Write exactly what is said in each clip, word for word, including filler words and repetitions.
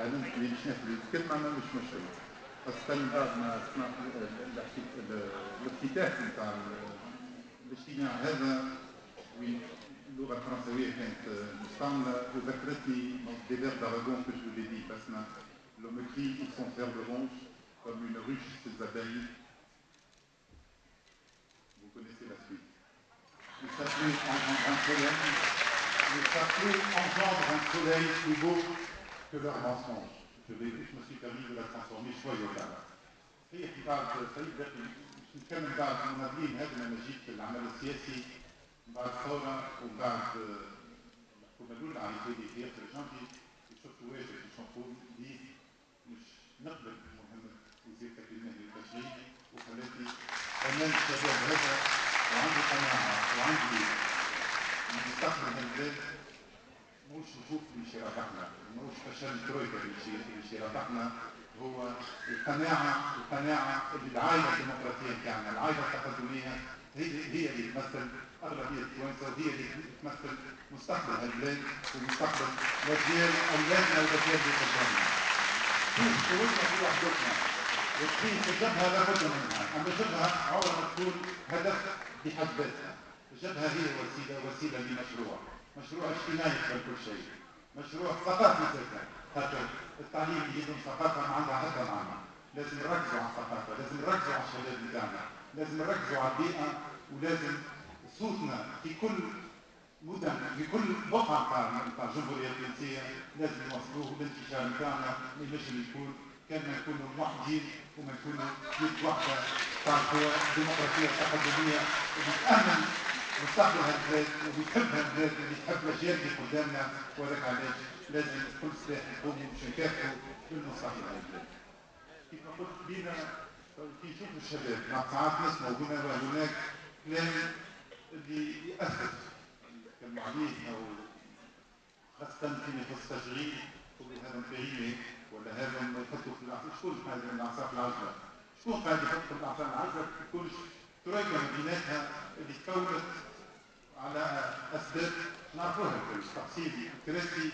اهلا اللي باش ناخذ الكلمه ما مش مشكله خاصه بعد ما سمعت الافتتاح نتاع الاجتماع هذا وين اللغه الفرنسويه كانت مستعمله وذكرتني des vers d'Aragon que je vous l'ai dit parce que l'homme crie ils sont vers de ronge comme une ruche ses abeilles. Vous connaissez la suite. Le sacré engendre un soleil, le sacré engendre un soleil plus beau que leur mensonge. Je, je me suis permis de la transformer joyeusement. هي في بعض سيد باش نتكلم بعد المناضلين هذا المجيد في العمل السياسي بعد الثوره وبعد الحكومه الاولى على يدي في ياسر الجنبي وشفت واجب باش نقول ليه مش نقبل مهمه وزير التكوين المهني والتشغيل وخلاتني امام الشباب هذا وعندي قناعه وعندي مستقبل البلاد مش نشوف اللي شي ربحنا مش فشل ترويكا اللي شي ربحنا هو القناعه القناعه اللي العائله الديمقراطيه بتاعنا العائله التقدميه هي هي اللي تمثل اغلبيه التوانسه وهي اللي تمثل مستقبل البلاد ومستقبل الاجيال اولادنا والاجيال اللي قدامنا. شروطنا في وحدتنا وتكون الجبهه لابد منها، اما الجبهه عمرها ما تكون هدف بحد ذاتها، الجبهه هي وسيله وسيله لمشروع، مشروع اجتماعي قبل كل شيء، مشروع ثقافي ذاتها، خاطر التعليم بدون ثقافه ما عندها حتى معنى، لازم نركزوا على الثقافه، لازم نركزوا على الشباب بتاعنا، لازم نركزوا على البيئه ولازم صوتنا في كل مدن في كل بقعه نتاع الجمهوريه التونسيه لازم نوصلوه والانتشار نتاعنا ما ينجم يكون كان ما نكونوا موحدين وما نكونوا يد واحده تاع القوى الديمقراطيه التقدميه اللي تامن مستقبلها البلاد وبيحبها البلاد اللي تحب الاجيال اللي قدامنا وهذاك علاش لازم كل سلاح نقوموا باش نكافحوا بالمستقبل البلاد. كيف ما قلت بينا كي نشوفوا الشباب مع ساعات نسمعوا هنا وهناك كلام اللي يأسف يتكلموا عليه او خاصة فيما يخص التشغيل يقولوا هذا مفاهيمي ولا هذا يحطوا في العصا، شكون هذا الاعصاب العجلة؟ شكون قاعد يحط في الاعصاب العجلة ما تكونش ترويكا ما بيناتها اللي تكونت على اسباب نعرفوها الكل تقسيم الكراسي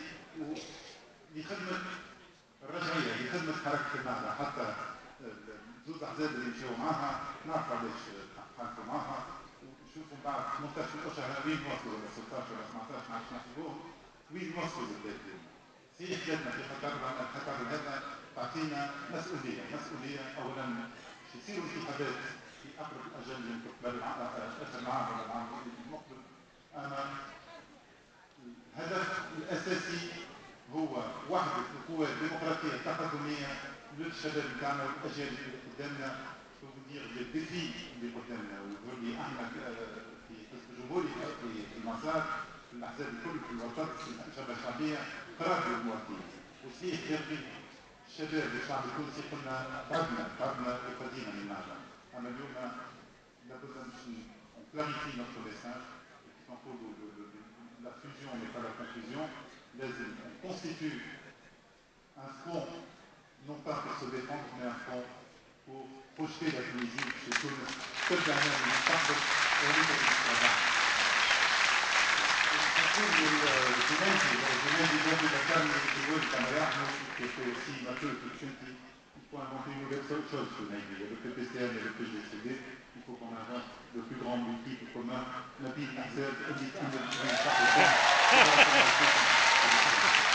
لخدمة الرجعية لخدمة حركة النهضة حتى زوز احزاب اللي مشاو معاها نعرف علاش حالفوا معاها ونشوفوا بعد ثمانية عشر اشهر وين وصلوا ولا ستة عشر ولا سبعة عشر ما عرفش نحسبوهم وين وصلوا البلاد اليوم. صحيح بلادنا في خطر الخطر هذا تعطينا مسؤولية، مسؤولية أولا باش يصيروا انتخابات في أقرب الأجل يمكن قبل آخر العام ولا العام المقبل، أما الهدف الأساسي هو وحدة القوى الديمقراطية التقدمية للشباب بتاعنا والأجيال اللي قدامنا ودير الديفي اللي قدامنا ويظهر لي احنا في حزب الجمهوري في المسار في الأحزاب الكل في الوسط في الجبهة الشعبية قرار للمواطنين وصحيح يرغب الشباب والشعب التونسي قلنا تعبنا تعبنا وفدينا من النهضة، أما اليوم لابد باش نكلاريفي نوتر ميساج كيف نقولوا لا فيوزيون ني با لا كونفيزيون، لازم نكونستيتيو un front non pas pour se défendre mais un front pour projeter la Tunisie chez Tunis ترجع لنا المستقبل وليس للمستقبل. نقول للجنيدي الجنيدي الذي ذكرني في ولد كما يحمل qui était aussi Mathieu qui Kunti, il faut inventer une nouvelle chose Junaidy. Il y a le P P C M et le P G C D, il faut qu'on invente le plus grand multiple commun, Nabil Ahzab, Edith Ahmed,